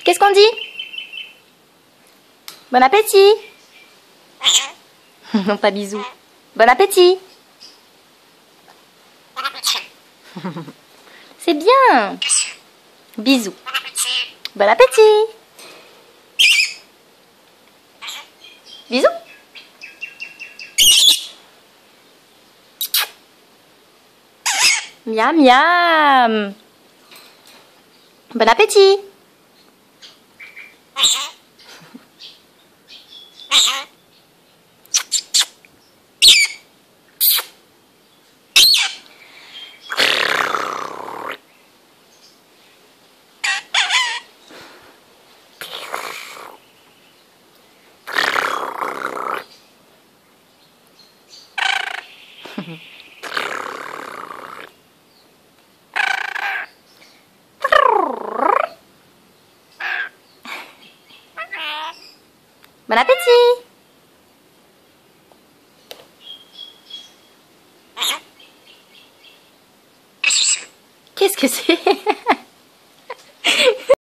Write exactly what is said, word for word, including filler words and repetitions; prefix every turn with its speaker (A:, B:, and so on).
A: Qu'est-ce qu'on dit? Bon appétit. Non, pas bisous. Bon appétit. C'est bien. Bisous. Bon appétit. Bisous. Miam miam. Bon appétit. Bon appétit. Qu'est-ce que c'est?